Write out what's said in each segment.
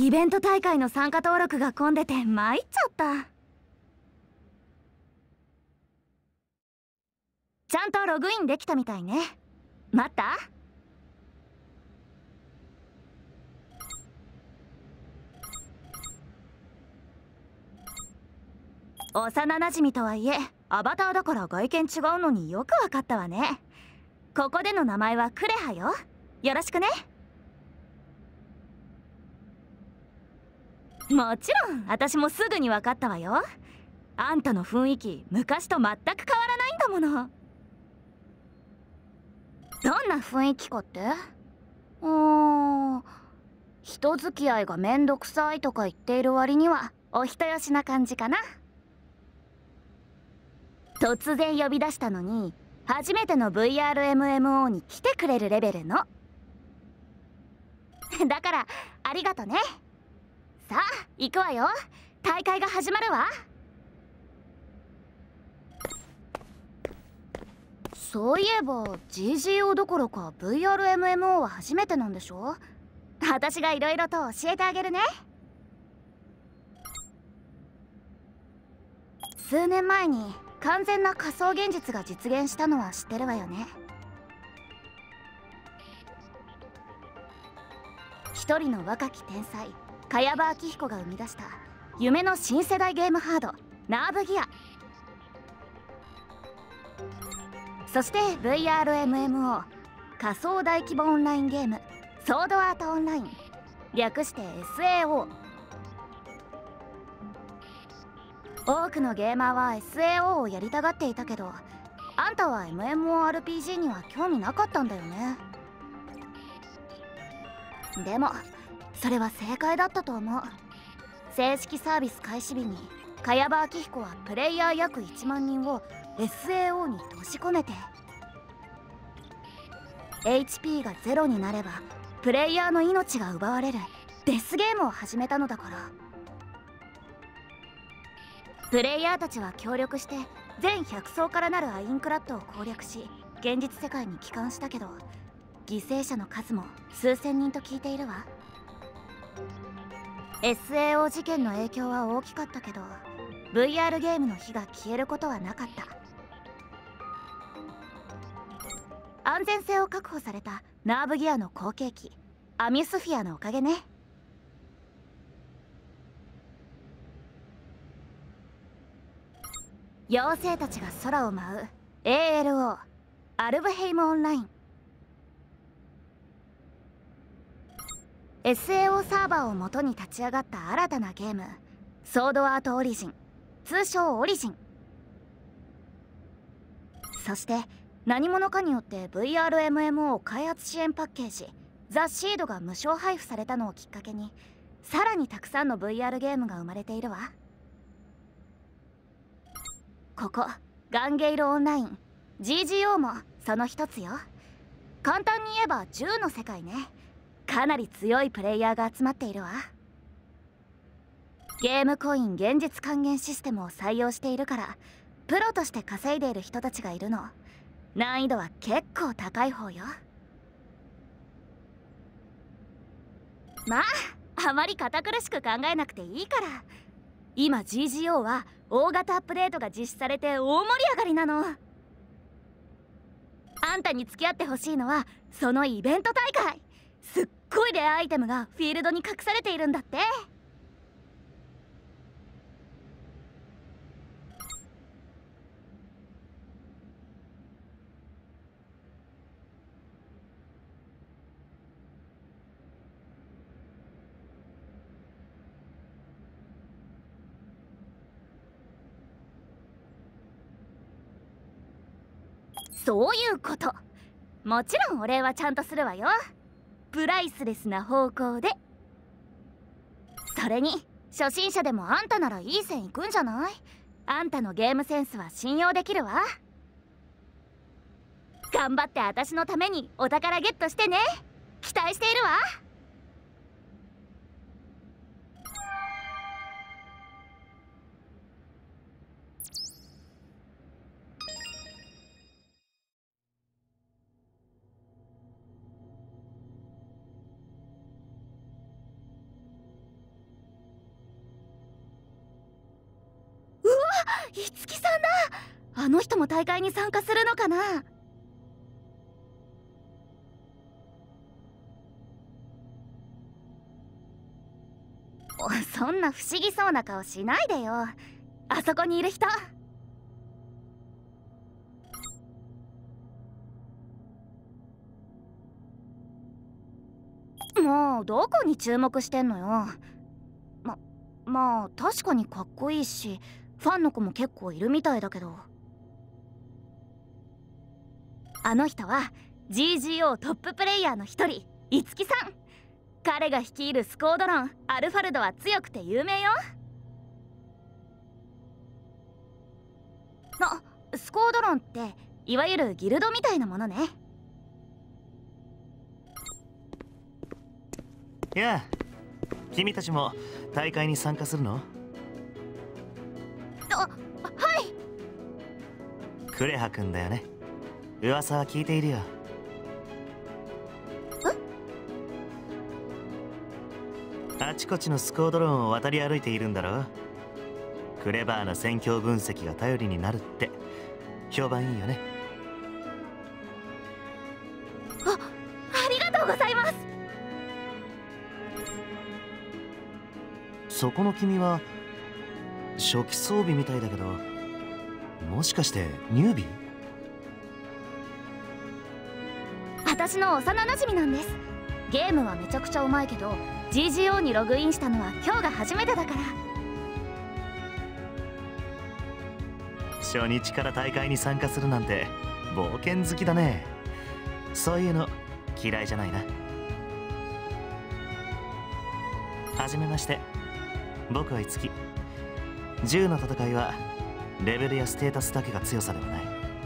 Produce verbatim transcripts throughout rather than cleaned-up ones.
イベント大会の参加登録が混んでて参っちゃった。ちゃんとログインできたみたいね。待った？幼なじみとはいえアバターだから外見違うのによくわかったわね。ここでの名前はクレハよ。よろしくね。もちろん私もすぐに分かったわよ。あんたの雰囲気昔と全く変わらないんだもの。どんな雰囲気かって？うーん、人付き合いがめんどくさいとか言っている割にはお人よしな感じかな。突然呼び出したのに初めての ブイアールエムエムオー に来てくれるレベルのだからありがとね。さあ行くわよ。大会が始まるわ。そういえば ジージーオー どころか ブイアールエムエムオー は初めてなんでしょ？私がいろいろと教えてあげるね。数年前に完全な仮想現実が実現したのは知ってるわよね。一人の若き天才茅場明彦が生み出した夢の新世代ゲームハードナーブギア。そして ブイアールエムエムオー 仮想大規模オンラインゲームソードアートオンライン、略して エスエーオー。 多くのゲーマーは エスエーオー をやりたがっていたけど、あんたは エムエムオーアールピージー には興味なかったんだよね。でもそれは正解だったと思う。正式サービス開始日に茅場明彦はプレイヤー約いちまんにんを エスエーオー に閉じ込めて、 エイチピー がゼロになればプレイヤーの命が奪われるデスゲームを始めたのだから。プレイヤーたちは協力して全ひゃく層からなるアインクラッドを攻略し現実世界に帰還したけど、犠牲者の数も数千人と聞いているわ。 エスエーオー 事件の影響は大きかったけど ブイアール ゲームの火が消えることはなかった。安全性を確保されたナーブギアの後継機アミュスフィアのおかげね。妖精たちが空を舞う エーエルオー アルブヘイムオンライン。 エスエーオー サーバーを元に立ち上がった新たなゲームソードアートオリジン、通称オリジン。そして何者かによって ブイアールエムエムオー 開発支援パッケージザ・シードが無償配布されたのをきっかけにさらにたくさんの ブイアール ゲームが生まれているわ。ここガンゲイルオンライン ジージーオー もその一つよ。簡単に言えば銃の世界ね。かなり強いプレイヤーが集まっているわ。ゲームコイン現実還元システムを採用しているからプロとして稼いでいる人たちがいるの。難易度は結構高い方よ。まああまり堅苦しく考えなくていいから。今 ジージーオー は大型アップデートが実施されて大盛り上がりなの。あんたに付き合ってほしいのはそのイベント大会。すっごいレアアイテムがフィールドに隠されているんだって。そういうこと。もちろんお礼はちゃんとするわよ。プライスレスな方向で。それに初心者でもあんたならいい線いくんじゃない？あんたのゲームセンスは信用できるわ。頑張って私のためにお宝ゲットしてね。期待しているわ。 五木さんだ。あの人も大会に参加するのかな。そんな不思議そうな顔しないでよ。あそこにいる人。もうどこに注目してんのよ。ままあ確かにかっこいいし、ファンの子も結構いるみたいだけど。あの人は ジージーオー トッププレイヤーの一人、五木さん。彼が率いるスコードロンアルファルドは強くて有名よ。な、スコードロンっていわゆるギルドみたいなものね。 いや、君たちも大会に参加するの？ あ、はい。 クレハ君だよね。噂は聞いているよ。あちこちのスコードロンを渡り歩いているんだろう。クレバーな戦況分析が頼りになるって評判いいよね。 あ、ありがとうございます。 そこの君は初期装備みたいだけど、もしかしてニュービー？ 私の幼なじみなんです。ゲームはめちゃくちゃうまいけど ジージーオー にログインしたのは今日が初めてだから。 初日から大会に参加するなんて冒険好きだね。そういうの嫌いじゃないな。はじめまして、僕は五木。銃の戦いはレベルやステータスだけが強さではない。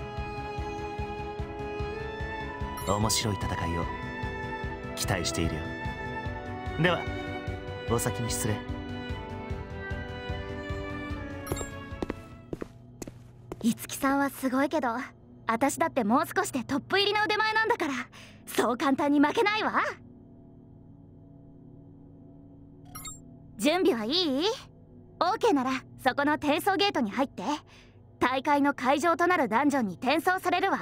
面白い戦いを期待しているよ。ではお先に失礼。 五木さんはすごいけど、私だってもう少しでトップ入りの腕前なんだから、そう簡単に負けないわ。準備はいい？ オーケー ならそこの転送ゲートに入って、大会の会場となるダンジョンに転送されるわ。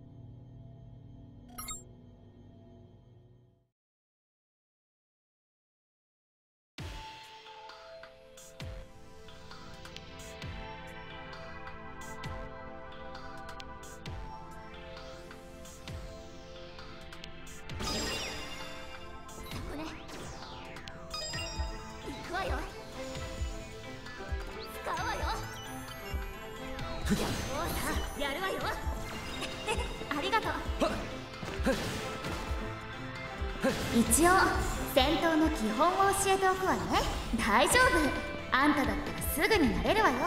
やるわよ。ありがとう。一応戦闘の基本を教えておくわね。大丈夫、あんただったらすぐになれるわよ。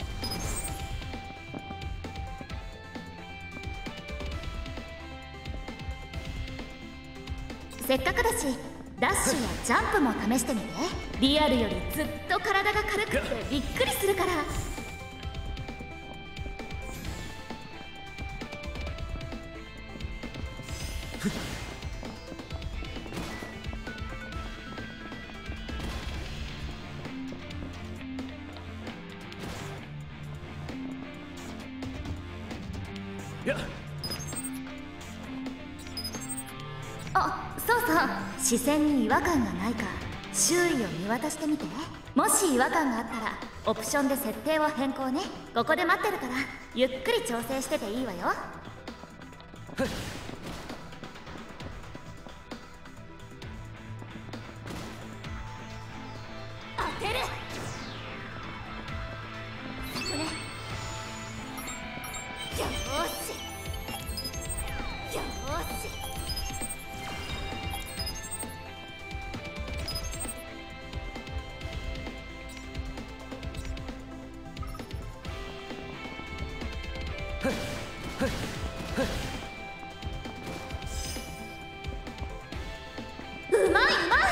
せっかくだしダッシュやジャンプも試してみて。リアルよりずっと体が軽くてびっくりするから。あ、そうそう、視線に違和感がないか周囲を見渡してみて。もし違和感があったらオプションで設定を変更ね。ここで待ってるからゆっくり調整してていいわよ。当てる。そこね。よーしよーし。うまいうまい。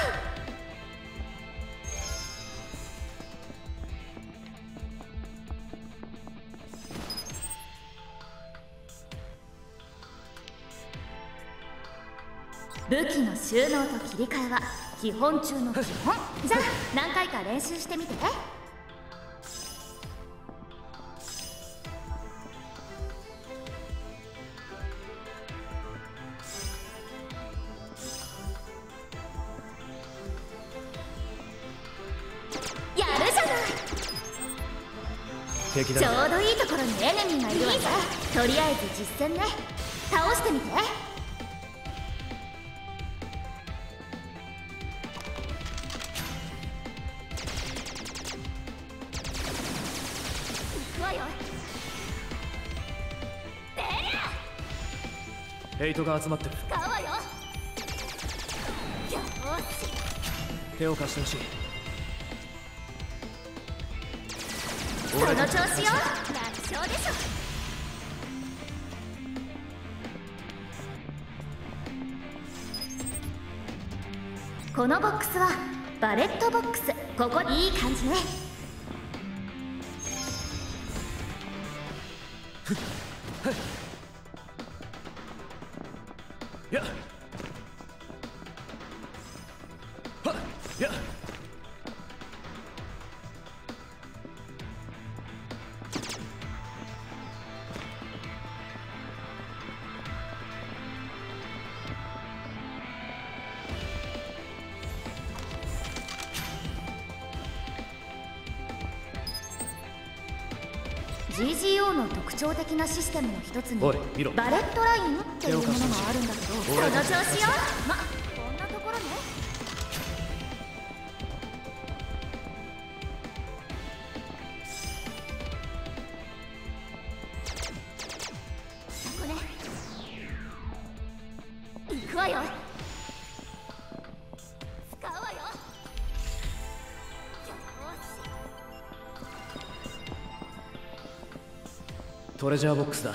武器の収納と切り替えは基本中の基本。じゃあ何回か練習してみて。 敵だ。 ちょうどいいところにエネミーがいるわよ。とりあえず実戦ね。倒してみて。行くわよ。出りゃヘイトが集まってる。 使うわよ。よし、 手を貸してほしい。 その調子よ。楽勝でしょ。このボックスはバレットボックス。ここいい感じね。 やっはっやっジージーオー の特徴的なシステムの一つにおい見ろ。 バレットラインっていうものがあるんだけど、その調子よ。ま、こんなところね。ここね。行くわよ。使うわよ。よし。 トレジャーボックスだ。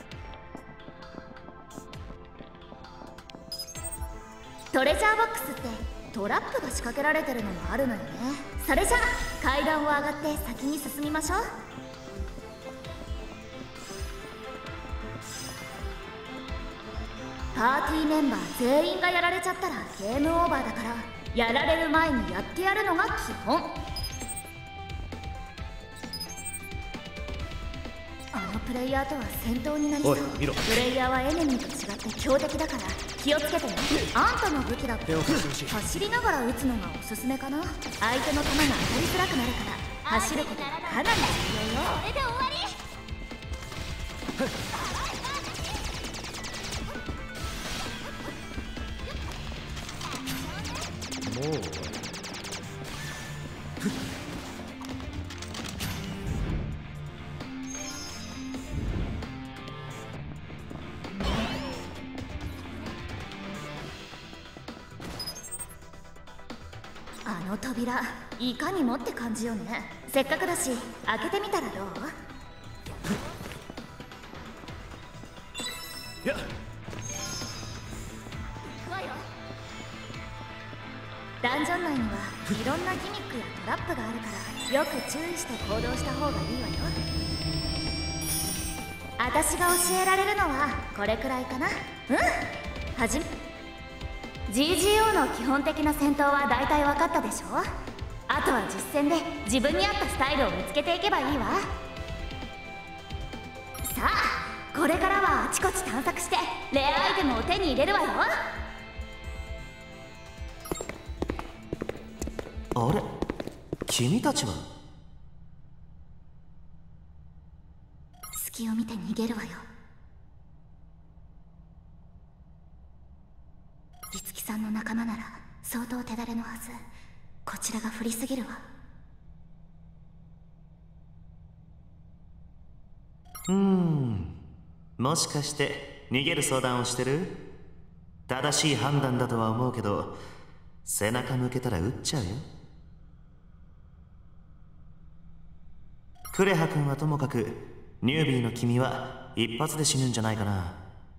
トレジャーボックスってトラップが仕掛けられてるのもあるのよね。それじゃあ階段を上がって先に進みましょう。パーティーメンバー全員がやられちゃったらゲームオーバーだから、やられる前にやってやるのが基本。あのプレイヤーとは戦闘になりそう。 おい見ろ。 プレイヤーはエネミーと違って強敵だから気をつけてね。あんたの武器だと手を貸してほしい。 走りながら撃つのがおすすめかな。相手の弾が当たりづらくなるから走ることがかなり重要よ。これで終わり。 もう終わり。 あの扉いかにもって感じよね。せっかくだし開けてみたらどう？ いやダンジョン内にはいろんなギミックやトラップがあるからよく注意して行動した方がいいわよ。私が教えられるのはこれくらいかな。うん、はじめ ジージーオー の基本的な戦闘は大体分かったでしょ。あとは実戦で自分に合ったスタイルを見つけていけばいいわ。さあこれからはあちこち探索してレアアイテムを手に入れるわよ。 あれ、君たちは？ 隙を見て逃げるわよ。樹さんの仲間なら相当手だれのはず。こちらが振りすぎるわ。 うーん、もしかして逃げる相談をしてる？正しい判断だとは思うけど、背中向けたら撃っちゃうよ。クレハ君はともかく、ニュービーの君は一発で死ぬんじゃないかな。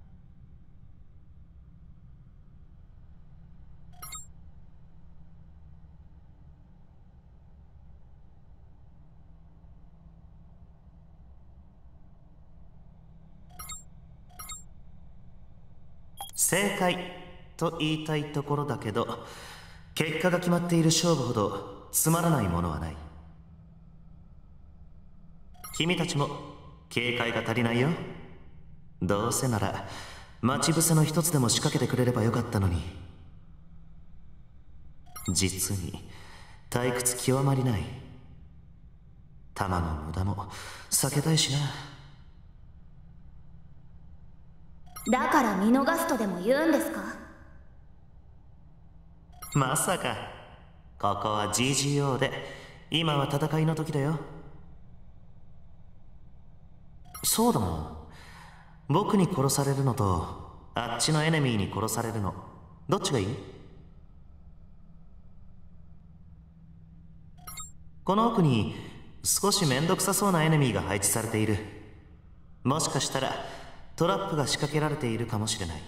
正解と言いたいところだけど、結果が決まっている勝負ほどつまらないものはない。君たちも警戒が足りないよ。どうせなら待ち伏せの一つでも仕掛けてくれればよかったのに。実に退屈極まりない。 弾の無駄も避けたいしな。 だから見逃すとでも言うんですか？ まさか。ここは ジージーオー で今は戦いの時だよ。そうだな、僕に殺されるのとあっちのエネミーに殺されるの、どっちがいい？この奥に少しめんどくさそうなエネミーが配置されている。もしかしたらトラップが仕掛けられているかもしれない。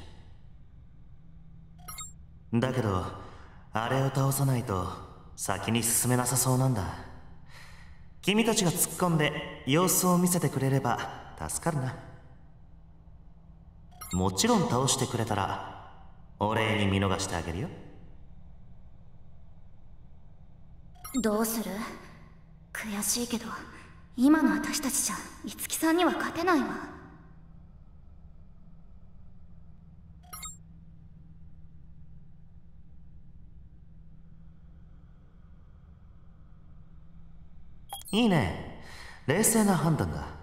だけどあれを倒さないと先に進めなさそうなんだ。君たちが突っ込んで様子を見せてくれれば助かるな。もちろん倒してくれたらお礼に見逃してあげるよ。 どうする？悔しいけど今の私たちじゃ五木さんには勝てないわ。 いいね、冷静な判断だ。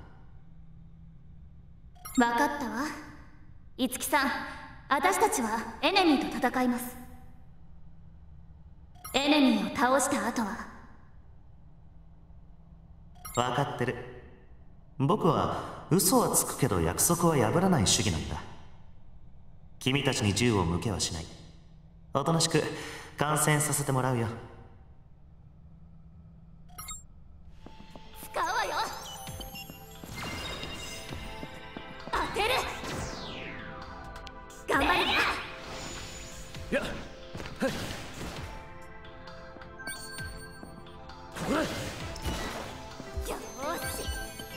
分かったわ。五木さん、私たちはエネミーと戦います。エネミーを倒した後は。 分かってる。僕は嘘はつくけど約束は破らない主義なんだ。君たちに銃を向けはしない。おとなしく観戦させてもらうよ。 使うわよ。当てる。頑張れ。 やっ、はい、ほら。 よーし。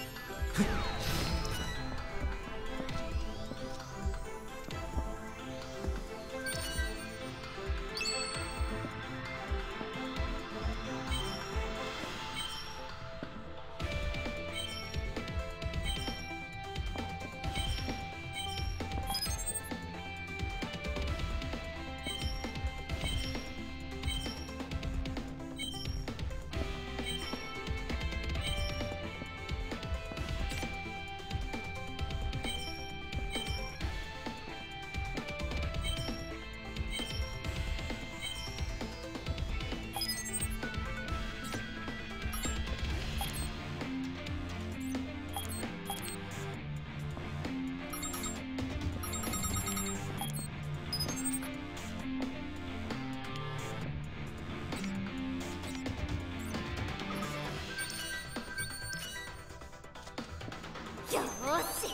よーし。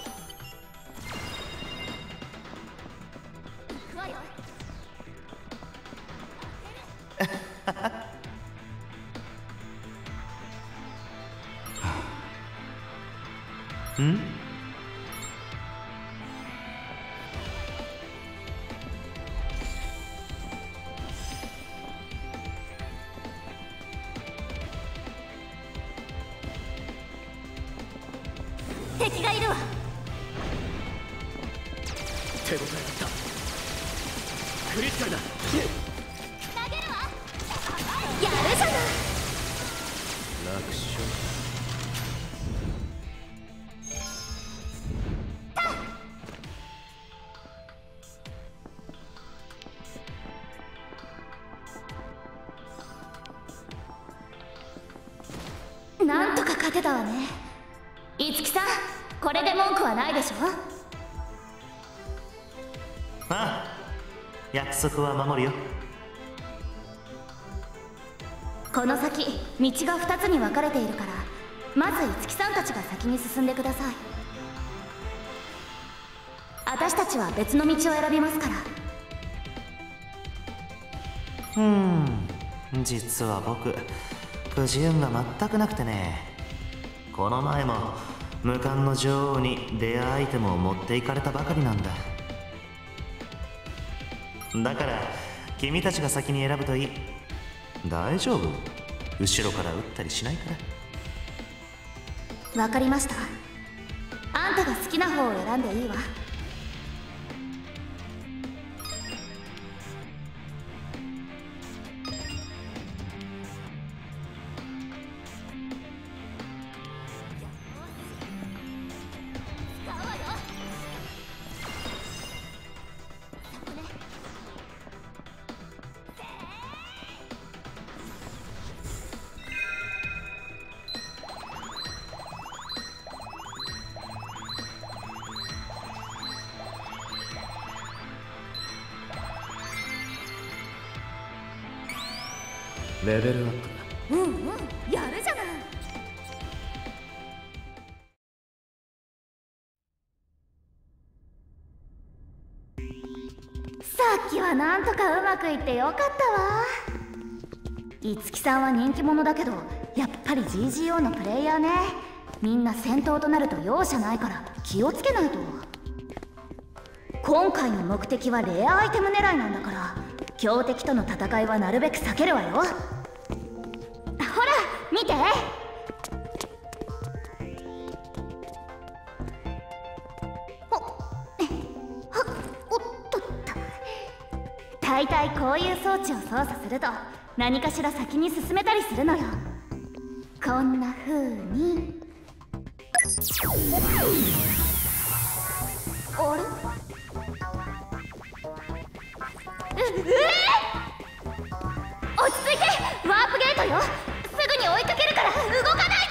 行くわよ。 ん？ 敵がいるわ。 手応えだった。クリティカルだ。 投げるわ。やるじゃない。 楽勝。 なんとか勝てたわね。五木さん、これで文句はないでしょ？ ああ、約束は守るよ。 この先道がふたつに分かれているから、まず五木さんたちが先に進んでください。私たちは別の道を選びますから。 うーん、実は僕くじ運が全くなくてね。この前も無冠の女王にレアアイテムを持っていかれたばかりなんだ。だから君たちが先に選ぶといい。大丈夫、後ろから撃ったりしないから。 わかりました。あんたが好きな方を選んでいいわ。 レベルアップ。 うんうん、やるじゃない。さっきはなんとかうまくいってよかったわ。いつきさんは人気者だけど、やっぱり ジージーオー のプレイヤーね。みんな戦闘となると容赦ないから気をつけないと。今回の目的はレアアイテム狙いなんだから、強敵との戦いはなるべく避けるわよ。ほら見て。おっおっとっと。大体こういう装置を操作すると何かしら先に進めたりするのよ。こんな風に。あれ？ええー、落ち着いて。ワープゲートよ。すぐに追いかけるから動かないで。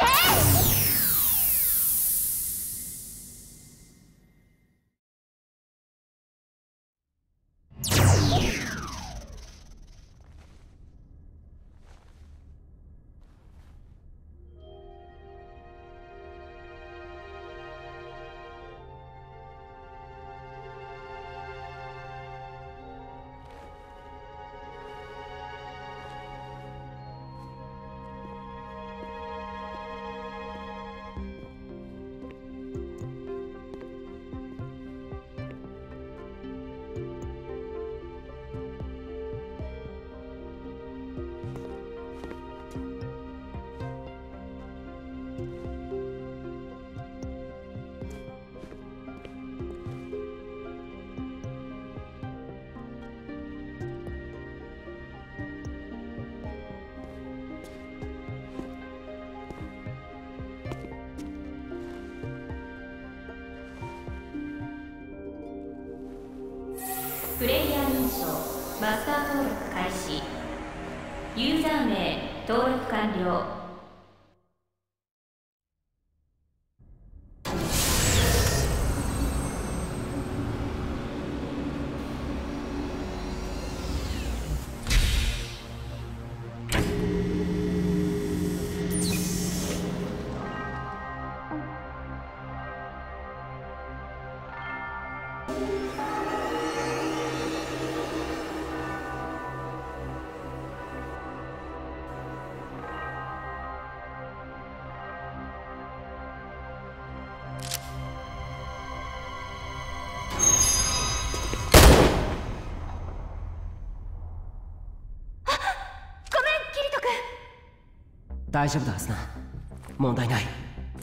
プレイヤー認証マスター登録開始。ユーザー名登録完了。 大丈夫だ、アスナ。問題ない。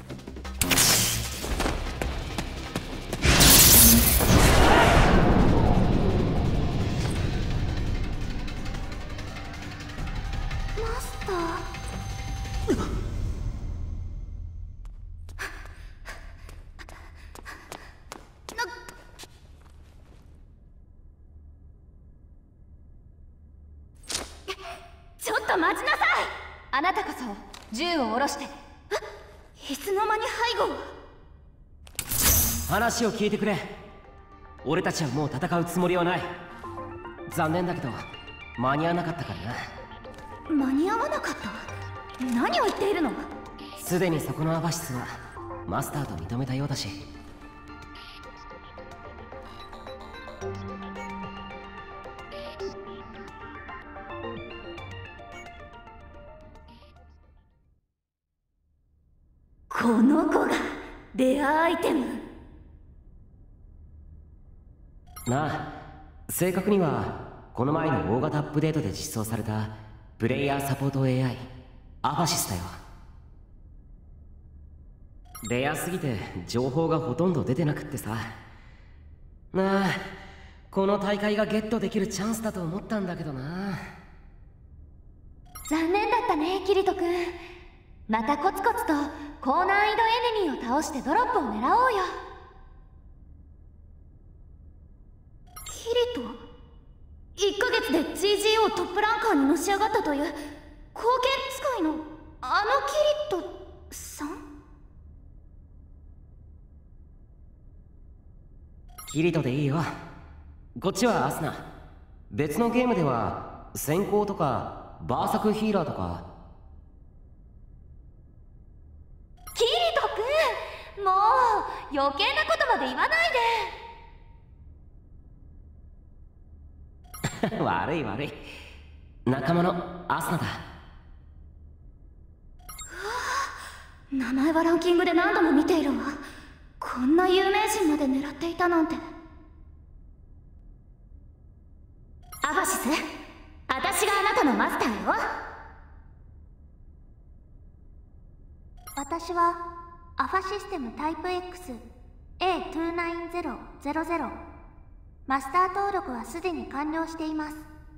マスター。ちょっと待ちなさい。あなたこそ銃を下ろして。いつの間に背後。 話を聞いてくれ。俺たちはもう戦うつもりはない。残念だけど間に合わなかったからな。間に合わなかった？何を言っているの？ すでにそこのアバシスはマスターと認めたようだし。 この子がレアアイテム。 なあ、正確にはこの前の大型アップデートで実装されたプレイヤーサポート エーアイ アバシスだよ。レアすぎて情報がほとんど出てなくってさ。なあ、この大会がゲットできるチャンスだと思ったんだけどな。 残念だったね、キリト君。またコツコツと高難易度エネミーを倒してドロップを狙おうよ。キリト、いっかげつで ジージーオー トップランカーにのし上がったという後見使いのあのキリトさん？ キリトでいいよ。こっちはアスナ。別のゲームでは先行とかバーサクヒーラーとか。 キリト君、もう余計なことまで言わないで。 悪い悪い、仲間のアスナだ。 名前はランキングで何度も見ているわ。こんな有名人まで狙っていたなんて。アバシス、私があなたのマスターよ。 私はアファシステムタイプ エックス エーにーきゅうゼロゼロゼロ。マスター登録はすでに完了しています。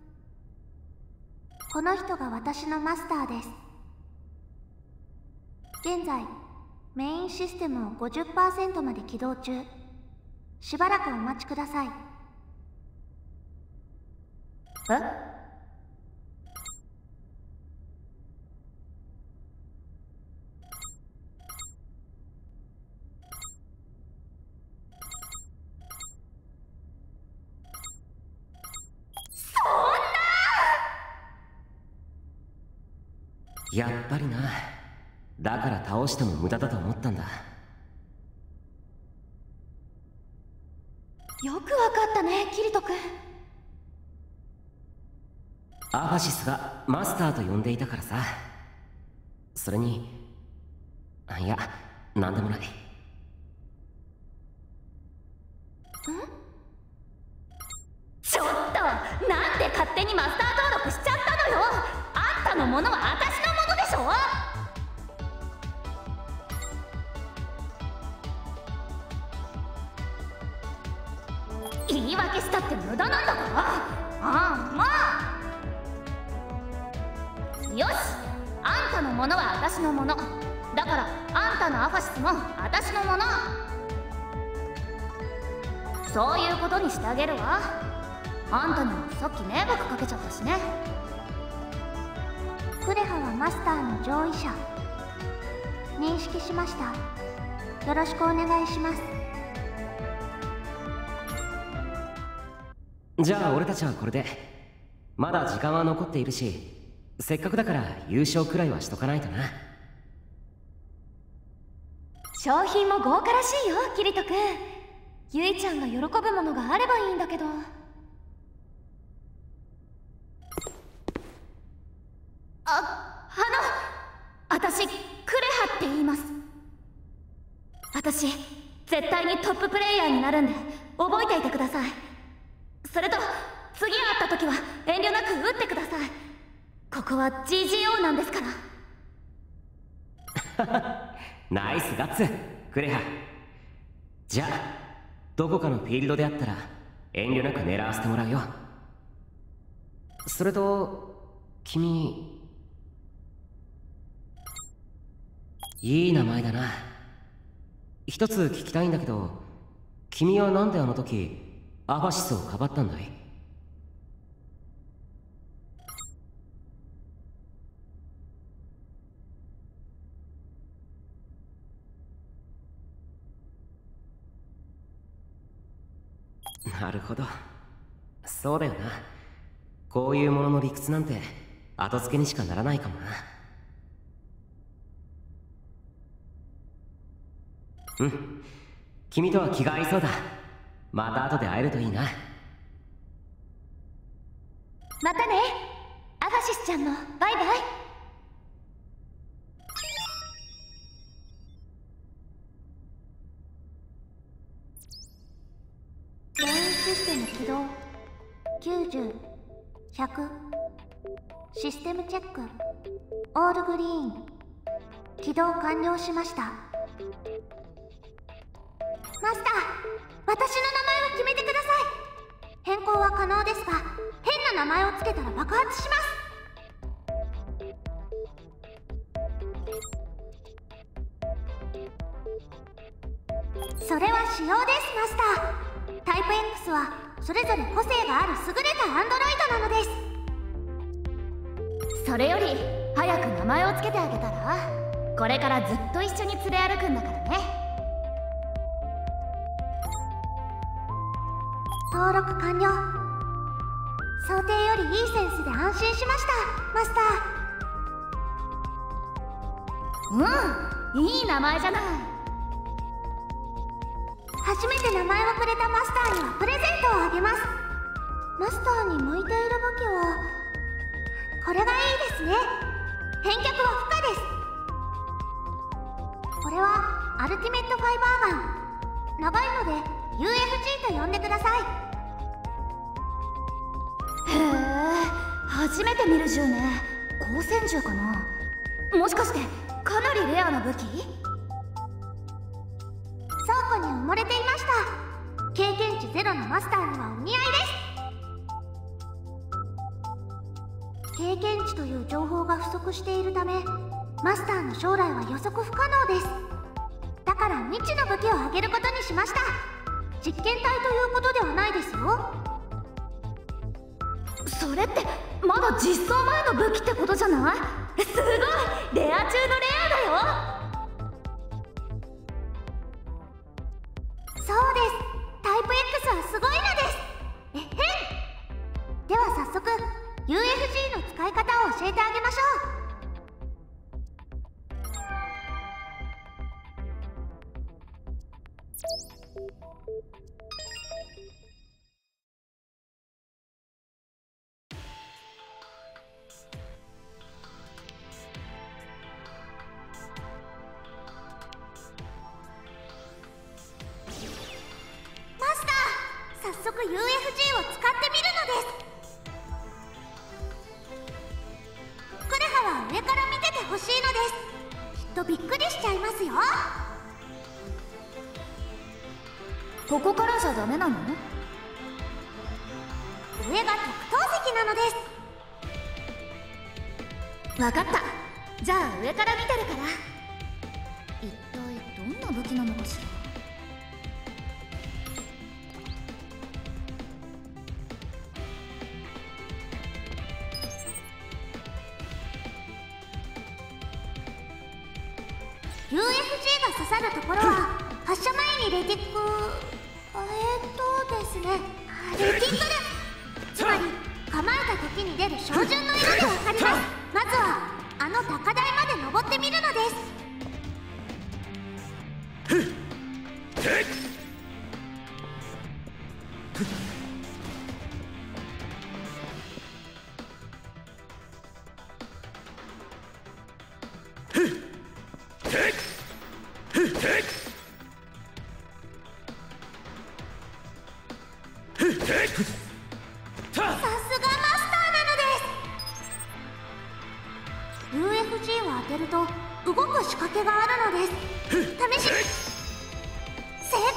この人が私のマスターです。現在メインシステムを ごじゅっパーセント まで起動中。しばらくお待ちください。 え？ やっぱりな。だから倒しても無駄だと思ったんだ。 よくわかったね、キリト君。 アファシスがマスターと呼んでいたからさ。それに、あ、いや、なんでもない。ん？ ちょっと、なんで勝手にマスター登録しちゃったのよ。あんたのものは私のものでしょ。言い訳したって無駄なんだから。ああ、まあ。よし、あんたのものは私のものだから、あんたのアファシスも私のもの。そういうことにしてあげるわ。あんたにもさっき迷惑かけちゃったしね。 クレハはマスターの上位者。認識しました。よろしくお願いします。 じゃあ俺たちはこれで。まだ時間は残っているし、せっかくだから優勝くらいはしとかないとな。 商品も豪華らしいよ、キリト君。ユイちゃんが喜ぶものがあればいいんだけど。あ、あの、私、クレハって言います。私、絶対にトッププレイヤーになるんで、覚えていてください。それと、次会った時は遠慮なく撃ってください。ここは ジージーオー なんですから。 ナイスガッツ、クレハ。じゃあ、どこかのフィールドであったら、遠慮なく狙わせてもらうよ。それと、君、いい名前だな。一つ聞きたいんだけど、君はなんであの時アファシスをかばったんだい？なるほど、そうだよな。こういうものの理屈なんて後付けにしかならないかもな。うん、君とは気が合いそうだ。また後で会えるといいな。 またね、アファシスちゃんもバイバイ。 メインシステム起動。きゅうじゅう、ひゃく。システムチェック。オールグリーン。起動完了しました。マスター、私の名前を決めてください。変更は可能ですが、変な名前をつけたら爆発します。それは仕様です、マスター。タイプ エックス はそれぞれ個性がある優れたアンドロイドなのです。 それより早く名前をつけてあげたら。これからずっと一緒に連れ歩くんだからね。登録完了。 想定よりいいセンスで安心しました、マスター。うん、いい名前じゃない。 初めて名前をくれたマスターにはプレゼントをあげます。マスターに向いている武器はこれがいいですね。返却は不可です。これはアルティメットファイバーガン。長いので ユーエフジー と呼んでください。 へえ、初めて見る銃ね。光線銃かな。もしかしてかなりレアな武器？ 倉庫に埋もれていました。経験値ゼロのマスターにはお似合いです。経験値という情報が不足しているため、マスターの将来は予測不可能です。だから未知の武器をあげることにしました。実験体ということではないですよ。 それってまだ実装前の武器ってことじゃない？すごいレア中のレアだよ。 そうです。タイプ X はすごいのです。えへん。では早速 ユーエフジー の使い方を教えてあげましょう。早速 ユーエフジー を使ってみるのです。クレハは上から見ててほしいのです。きっとびっくりしちゃいますよ。 ここからじゃダメなの？ 上が特等席なのです。 わかった。じゃあ上から見てるから。一体どんな武器なのかしら。 ユーエフジー が刺さるところは発射前にレティックえーっとですねレティックだ。つまり構えた時に出る照準の色でわかります。まずはあの高台まで登ってみるのです。さすがマスターなのです。 ユーエフジー を当てると動く仕掛けがあるのです。試し成功なのです。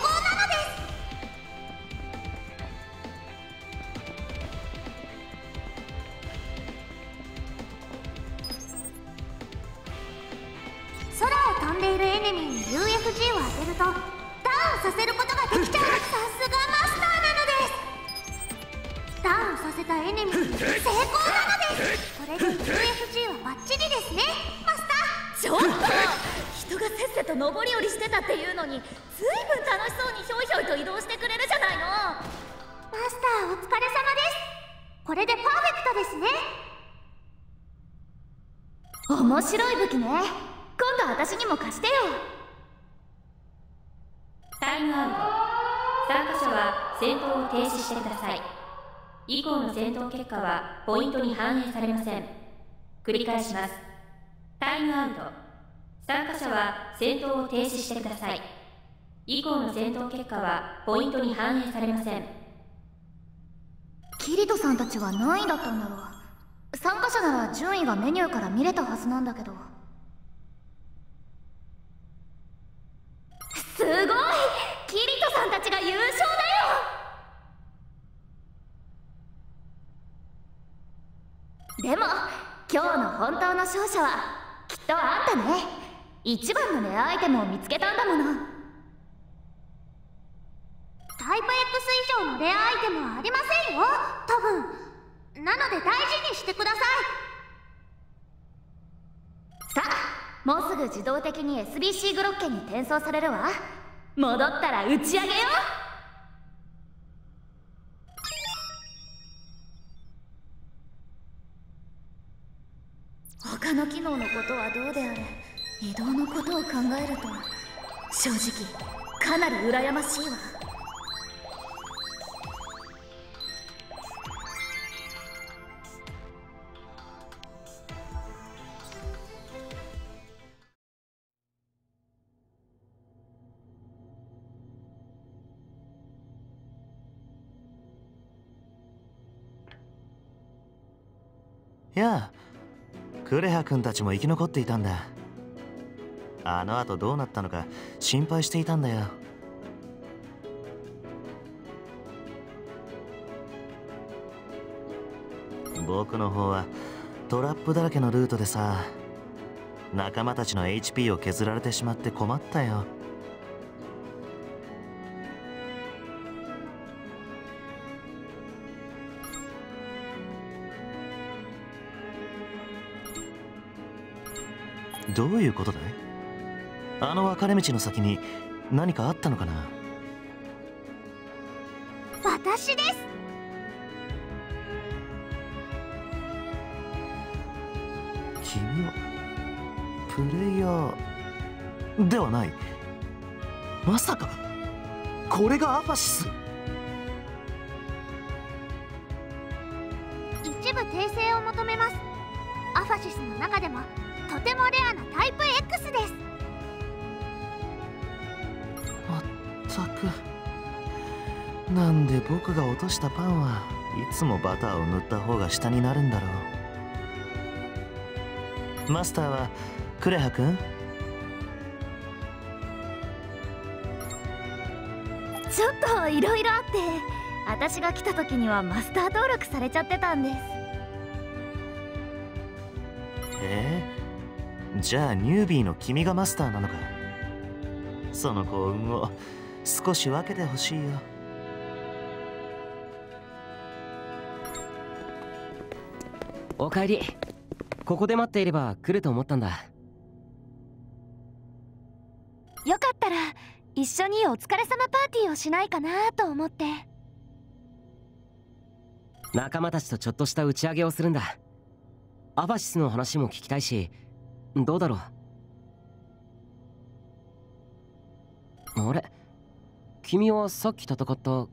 空を飛んでいるエネミーに ユーエフジー を当てるとダウンさせることができちゃう。さすがマスターなのです。ダウンさせたエネミーに成功なのです。これで ユーエフジー はバッチリですね、マスター。 ちょっと人がせっせと上り下りしてたっていうのにずいぶん楽しそうにひょいひょいと移動してくれるじゃないの。 マスターお疲れ様です。これでパーフェクトですね。 面白い武器ね。今度私にも貸してよ。 タイムアウト。参加者は戦闘を停止してください。以降の戦闘結果はポイントに反映されません。繰り返します。タイムアウト。参加者は戦闘を停止してください。以降の戦闘結果はポイントに反映されません。 キリトさんたちは何位だったんだろう。参加者なら順位がメニューから見れたはずなんだけど。すごい！キリトさんたちが優勝だよ。でも今日の本当の勝者はきっとあんたね。一番のレアアイテムを見つけたんだもの。 タイプ X 以上のレアアイテムはありませんよ、多分。なので大事にしてください。 さあ、もうすぐ自動的に エスビーシー グロッケンに転送されるわ。戻ったら打ち上げよ。 他の機能のことはどうであれ、移動のことを考えると正直かなり羨ましいわ。 やあ、クレハ君たちも生き残っていたんだ。あの後どうなったのか心配していたんだよ。僕の方はトラップだらけのルートでさ、仲間たちの エイチピー を削られてしまって困ったよ。どういうことだい？あの分かれ道の先に何かあったのかな？ 私です。 君はプレイヤーではない。まさかこれがアファシス？ 一部訂正を求めます。アファシスの中でもとてもレアなタイプ X です。 まったく、なんで僕が落としたパンはいつもバターを塗った方が下になるんだろう。マスターはクレハ君？ ちょっといろいろあって、私が来た時にはマスター登録されちゃってたんです。 えー、じゃあニュービーの君がマスターなのか。その幸運を少し分けてほしいよ。 おかえり。ここで待っていれば来ると思ったんだ。 よかったら一緒にお疲れ様パーティーをしないかなと思って。 仲間たちとちょっとした打ち上げをするんだ。アファシスの話も聞きたいし、どうだろう。あれ、君はさっき戦った。 ど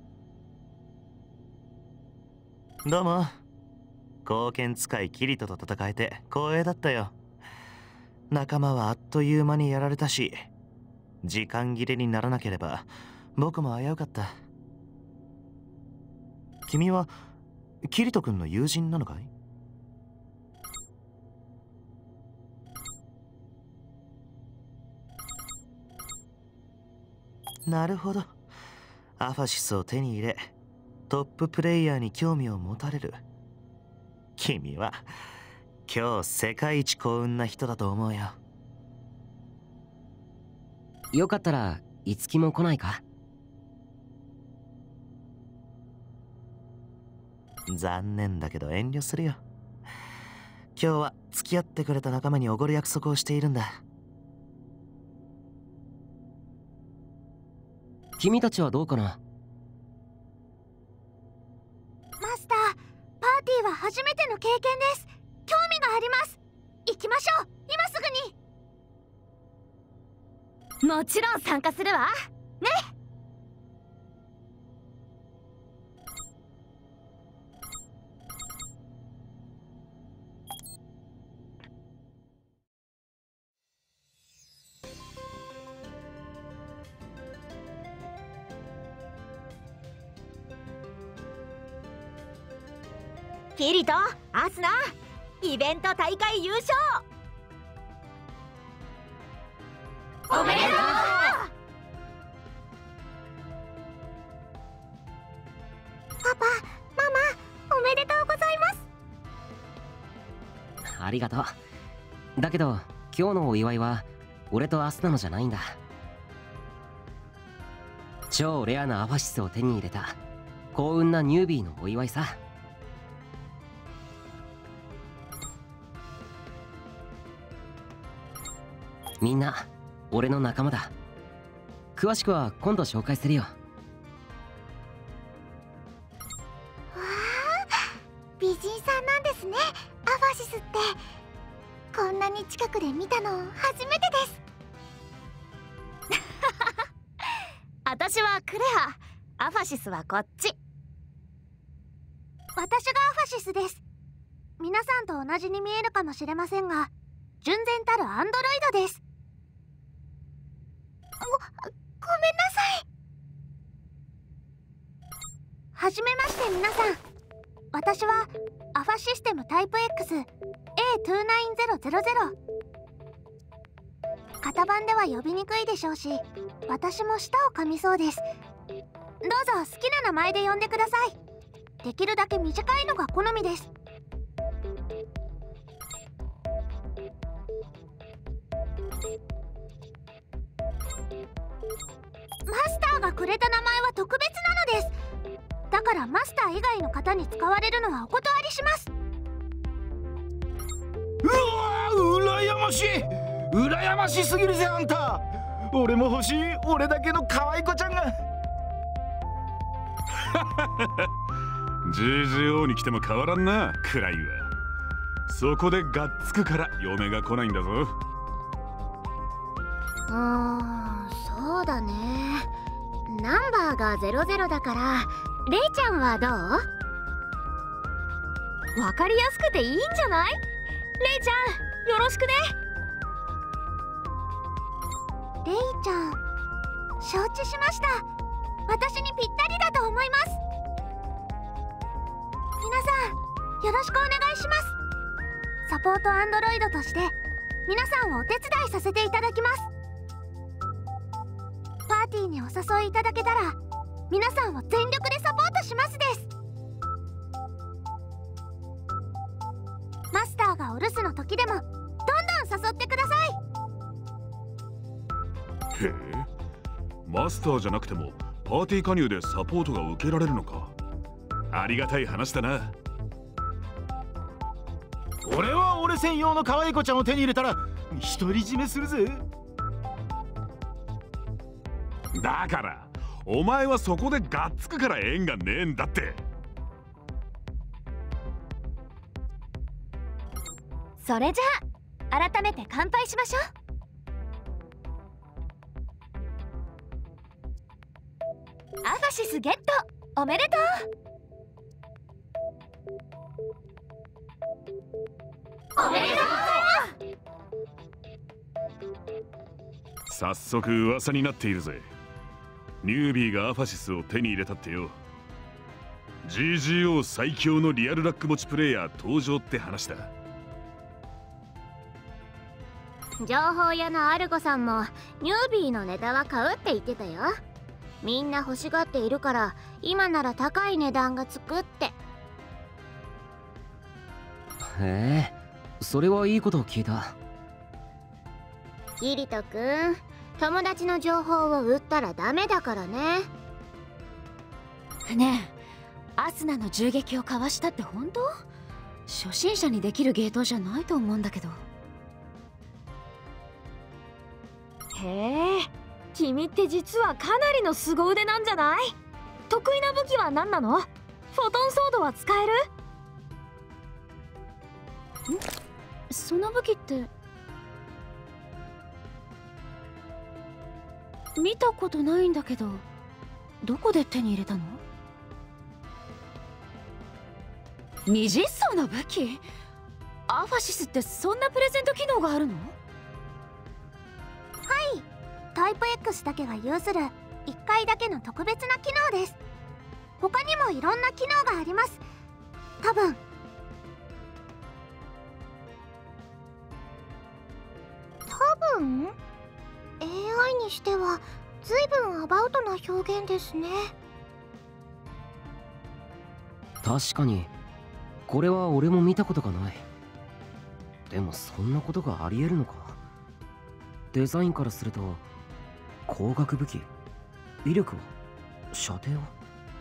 うも。貢献使いキリトと戦えて光栄だったよ。仲間はあっという間にやられたし、時間切れにならなければ僕も危うかった。君はキリト君の友人なのかい？なるほど。アファシスを手に入れ、トッププレイヤーに興味を持たれる。君は今日世界一幸運な人だと思うよ。 よかったらいつきも来ないか？ 残念だけど遠慮するよ。今日は付き合ってくれた仲間におごる約束をしているんだ。 君たちはどうかな？ マスター、パーティーは初めての経験です。興味があります。行きましょう、今すぐに。 もちろん参加するわね。 キリト、アスナ、イベント大会優勝おめでとう。パパ、ママ、おめでとうございます。 ありがとう。だけど今日のお祝いは俺とアスナのじゃないんだ。超レアなアファシスを手に入れた幸運なニュービーのお祝いさ。みんな俺の仲間だ。詳しくは今度紹介するよ。 わあ、美人さんなんですね、アファシスって。 こんなに近くで見たの初めてです。 私はクレハ、アファシスはこっち。 私がアファシスです。皆さんと同じに見えるかもしれませんが、純然たるアンドロイドです。ご、ごめんなさい。はじめまして皆さん。私はアファシステムタイプ エックスエーにきゅうきゅうゼロゼロゼロ。型番では呼びにくいでしょうし、私も舌を噛みそうです。どうぞ好きな名前で呼んでください。できるだけ短いのが好みです。マスターがくれた名前は特別なのです。だからマスター以外の方に使われるのはお断りします。 うわー、羨ましい。羨ましすぎるぜあんた。俺も欲しい。俺だけの可愛い子ちゃんが。 ジージーオー に来ても変わらんな、クライは。そこでがっつくから嫁が来ないんだぞ。 うーん、そうだね。ナンバーがゼロゼロだから、レイちゃんはどう？ わかりやすくていいんじゃない？レイちゃん、よろしくね。 レイちゃん、承知しました。私にぴったりだと思います。皆さん、よろしくお願いします。サポートアンドロイドとして皆さんをお手伝いさせていただきます。パーティーにお誘いいただけたら皆さんを全力でサポートしますです。マスターがお留守の時でもどんどん誘ってください。 へえ、マスターじゃなくてもパーティー加入でサポートが受けられるのか。ありがたい話だな。 俺は俺専用の可愛い子ちゃんを手に入れたら独り占めするぜ。 だからお前はそこでがっつくから縁がねえんだって。 それじゃあ改めて乾杯しましょう。アファシスゲットおめでとう。おめでとう。早速噂になっているぜ。ニュービーがアファシスを手に入れたってよ。 ジージーオー 最強のリアルラック持ちプレイヤー登場って話だ。 情報屋のアルゴさんもニュービーのネタは買うって言ってたよ。みんな欲しがっているから今なら高い値段がつくって。 へえ、それはいいことを聞いた。 キリト君、友達の情報を売ったらダメだからね。 ねえ、アスナの銃撃をかわしたって本当？初心者にできる芸当じゃないと思うんだけど。へえ、君って実はかなりの凄腕なんじゃない？得意な武器は何なの？フォトンソードは使える？ん？その武器って見たことないんだけど、どこで手に入れたの？二実装の武器？アファシスってそんなプレゼント機能があるの？ はい、タイプ エックス だけが有するいっかいだけの特別な機能です。他にもいろんな機能があります。多分多分 エーアイ にしては随分アバウトな表現ですね。 確かにこれは俺も見たことがない。でもそんなことがありえるのか。デザインからすると光学武器、威力は、射程は。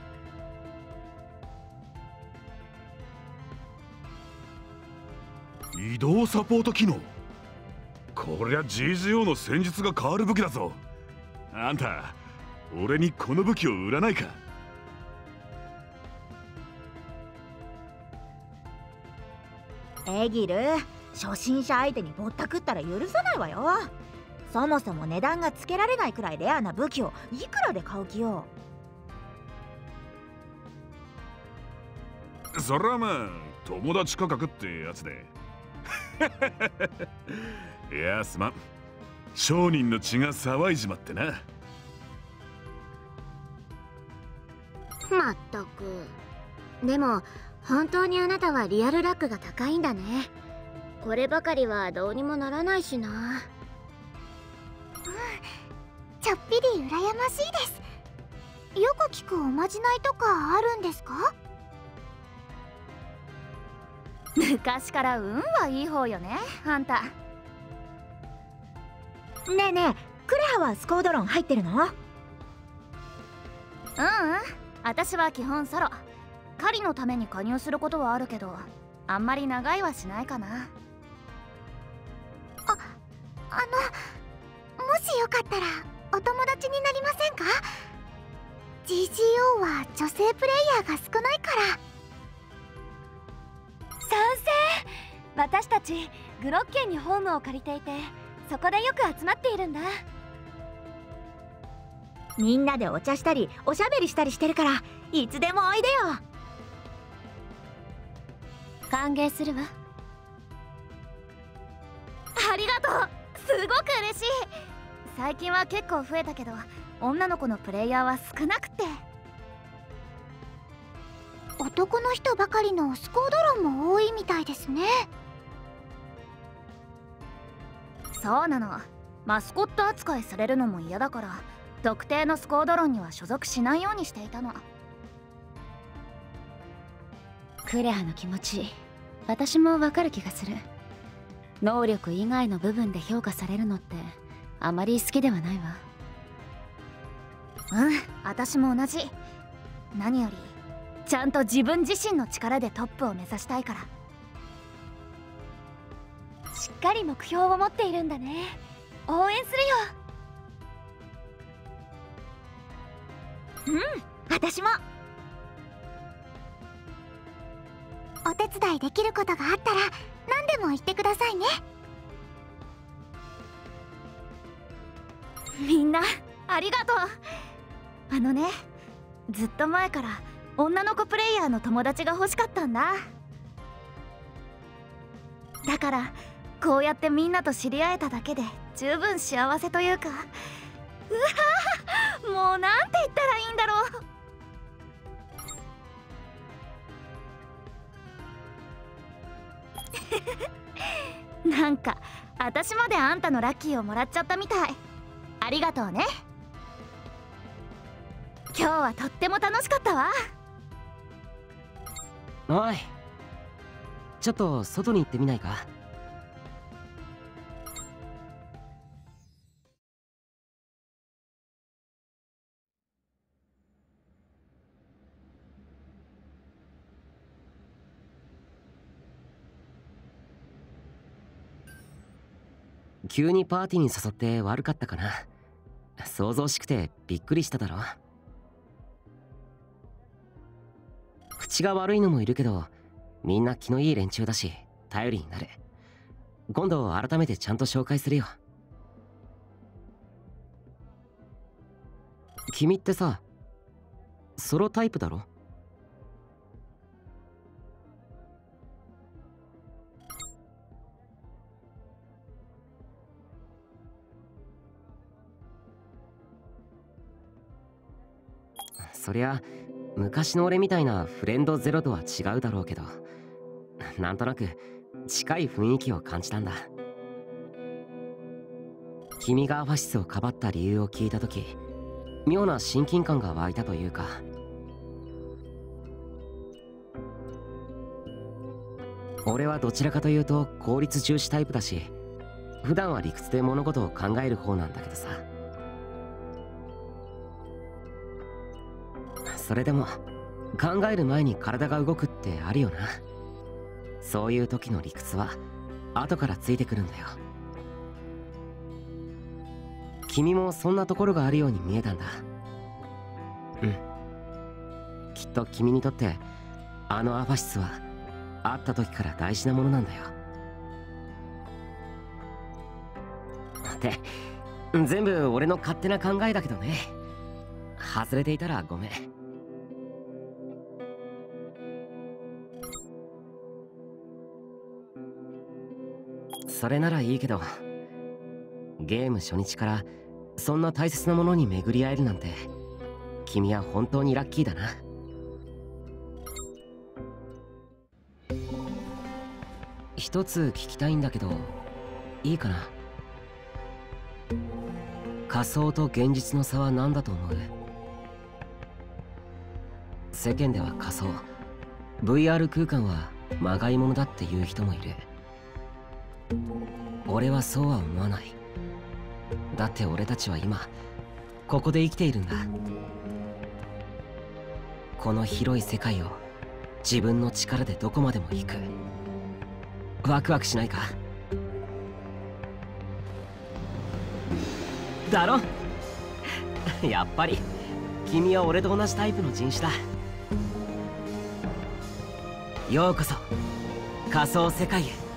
移動サポート機能。こりゃ ジージーオー の戦術が変わる武器だぞ。あんた俺にこの武器を売らないか。 エギル、 初心者相手にぼったくったら許さないわよ。そもそも値段がつけられないくらいレアな武器をいくらで買う気よ。 そらまあ友達価格ってやつでいやすまん、商人の血が騒いじまってな。 まったく。でも本当にあなたはリアルラックが高いんだね。こればかりはどうにもならないしな。うん、ちょっぴり羨ましいです。よく聞くおまじないとかあるんですか？ 昔から運はいい方よね、あんた。 ねえねえ、クレハはスコードロン入ってるの？ うんうん、私は基本ソロ。狩りのために加入することはあるけど、あんまり長いはしないかな。 あ、あの、もしよかったらお友達になりませんか？ ジージーオー は女性プレイヤーが少ないから。 賛成。私たちグロッケンにホームを借りていて、そこでよく集まっているんだ。 みんなでお茶したりおしゃべりしたりしてるから、いつでもおいでよ。 歓迎するわ。 ありがとう、すごく嬉しい。最近は結構増えたけど、女の子のプレイヤーは少なくて。 男の人ばかりのスコードロンも多いみたいですね。 そうなの。マスコット扱いされるのも嫌だから、特定のスコードロンには所属しないようにしていたの。 クレハの気持ち、私もわかる気がする。能力以外の部分で評価されるのってあまり好きではないわ。 うん、私も同じ。何よりちゃんと自分自身の力でトップを目指したいから。 しっかり目標を持っているんだね。応援するよ。うん、私も。 お手伝いできることがあったら何でも言ってくださいね。 みんなありがとう。あのね、ずっと前から女の子プレイヤーの友達が欲しかったんだ。だからこうやってみんなと知り合えただけで十分幸せというか、うわー、もうなんて言ったらいいんだろうなんか私まであんたのラッキーをもらっちゃったみたい。ありがとうね。今日はとっても楽しかったわ。 おい、ちょっと外に行ってみないか？急にパーティーに誘って悪かったかな。騒々しくてびっくりしただろ。口が悪いのもいるけど、みんな気のいい連中だし頼りになる。今度改めてちゃんと紹介するよ。君ってさ、ソロタイプだろ？そりゃ昔の俺みたいなフレンドゼロとは違うだろうけど、なんとなく近い雰囲気を感じたんだ。君がアファシスをかばった理由を聞いた時、妙な親近感が湧いたというか。俺はどちらかというと効率重視タイプだし、普段は理屈で物事を考える方なんだけどさ。それでも考える前に体が動くってあるよな。そういう時の理屈は後からついてくるんだよ。君もそんなところがあるように見えたんだ。うん、きっと君にとってあのアファシスは会った時から大事なものなんだよ。 って全部俺の勝手な考えだけどね。外れていたらごめん。それならいいけど、ゲーム初日からそんな大切なものに巡り合えるなんて君は本当にラッキーだな。一つ聞きたいんだけどいいかな。仮想と現実の差は何だと思う？世間では仮想 ブイアール 空間はまがいものだっていう人もいる。俺はそうは思わない。だって俺たちは今ここで生きているんだ。この広い世界を自分の力でどこまでも行く。ワクワクしないか？だろ？やっぱり君は俺と同じタイプの人種だ。ようこそ仮想世界へ。